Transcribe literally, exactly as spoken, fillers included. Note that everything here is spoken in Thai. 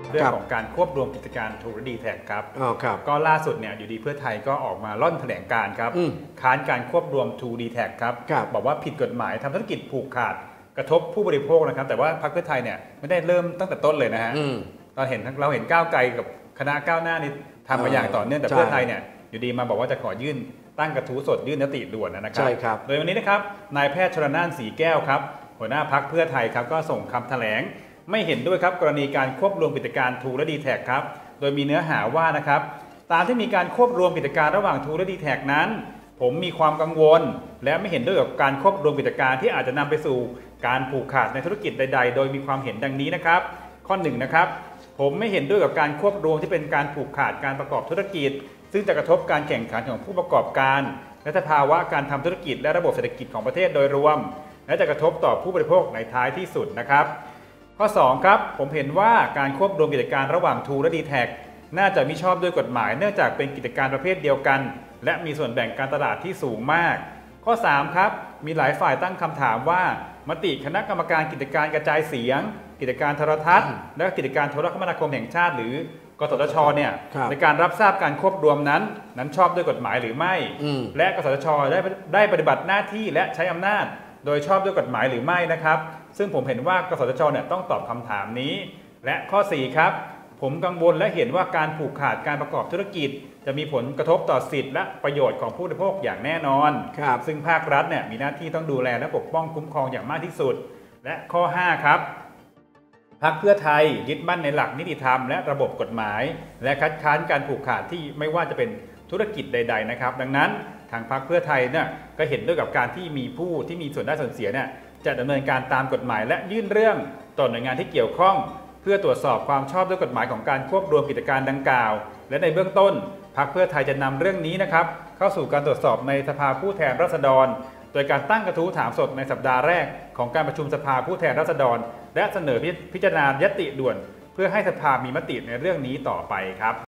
เรื่องของการควบรวมกิจการทูและดีแท็กครับก็ล่าสุดเนี่ยอยู่ดีเพื่อไทยก็ออกมาล่อนแถลงการครับค้านการควบรวมทูดีแท็กครับบอกว่าผิดกฎหมายทำธุรกิจผูกขาดกระทบผู้บริโภคนะครับแต่ว่าพรรคเพื่อไทยเนี่ยไม่ได้เริ่มตั้งแต่ต้นเลยนะฮะตอนเห็นเราเห็นก้าวไกลกับคณะก้าวหน้านี่ทำมาอย่างต่อเนื่องแต่เพื่อไทยเนี่ยอยู่ดีมาบอกว่าจะขอยื่นตั้งกระทู้สดยื่นยติด่วนนะครับโดยวันนี้นะครับนายแพทย์ชลน่านสีแก้วครับหัวหน้าพรรคเพื่อไทยครับก็ส่งคำแถลงไม่เห็นด้วยครับกรณีการควบรวมกิจการทูและดีแท็กครับโดยมีเนื้อหาว่านะครับตามที่มีการควบรวมกิจการระหว่างทูและดีแท็กนั้นผมมีความกังวลและไม่เห็นด้วยกับการควบรวมกิจการที่อาจจะนำไปสู่การผูกขาดในธุรกิจใดๆโดยมีความเห็นดังนี้นะครับข้อหนึ่งนะครับผมไม่เห็นด้วยกับการควบรวมที่เป็นการผูกขาดการประกอบธุรกิจซึ่งจะกระทบการแข่งขันของผู้ประกอบการและสภาวะการทำธุรกิจและระบบเศรษฐกิจของประเทศโดยรวมและจะกระทบต่อผู้บริโภคในท้ายที่สุดนะครับข้อสองครับผมเห็นว่าการควบรวมกิจการระหว่างทูและดีแท็กน่าจะมิชอบด้วยกฎหมายเนื่องจากเป็นกิจการประเภทเดียวกันและมีส่วนแบ่งการตลาดที่สูงมากข้อสามครับมีหลายฝ่ายตั้งคำถามว่ามติคณะกรรมการกิจการกระจายเสียงกิจการโทรทัศน์และกิจการโทรคมนาคมแห่งชาติหรือกสทชเนี่ยในการรับทราบการควบรวมนั้นนั้นชอบด้วยกฎหมายหรือไม่และกสทชได้ได้ปฏิบัติหน้าที่และใช้อำนาจโดยชอบด้วยกฎหมายหรือไม่นะครับซึ่งผมเห็นว่ากสทชเนี่ยต้องตอบคำถามนี้และข้อสี่ครับผมกังวลและเห็นว่าการผูกขาดการประกอบธุรกิจจะมีผลกระทบต่อสิทธิและประโยชน์ของผู้บริโภคอย่างแน่นอนซึ่งภาครัฐเนี่ยมีหน้าที่ต้องดูแลและปกป้องคุ้มครองอย่างมากที่สุดและข้อห้าครับพรรคเพื่อไทยยึดมั่นในหลักนิติธรรมและระบบกฎหมายและคัดค้านการผูกขาดที่ไม่ว่าจะเป็นธุรกิจใดๆนะครับดังนั้นทางพรรคเพื่อไทยเนี่ยก็เห็นด้วยกับการที่มีผู้ที่มีส่วนได้ส่วนเสียเนี่ยจะดำเนินการตามกฎหมายและยื่นเรื่องต่อหน่วยงานที่เกี่ยวข้องเพื่อตรวจสอบความชอบด้วยกฎหมายของการควบรวมกิจการดังกล่าวและในเบื้องต้นพรรคเพื่อไทยจะนำเรื่องนี้นะครับเข้าสู่การตรวจสอบในสภาผู้แทนราษฎรโดยการตั้งกระทู้ถามสดในสัปดาห์แรกของการประชุมสภาผู้แทนราษฎรและเสนอพิจารณายติด่วนเพื่อให้สภามีมติในเรื่องนี้ต่อไปครับ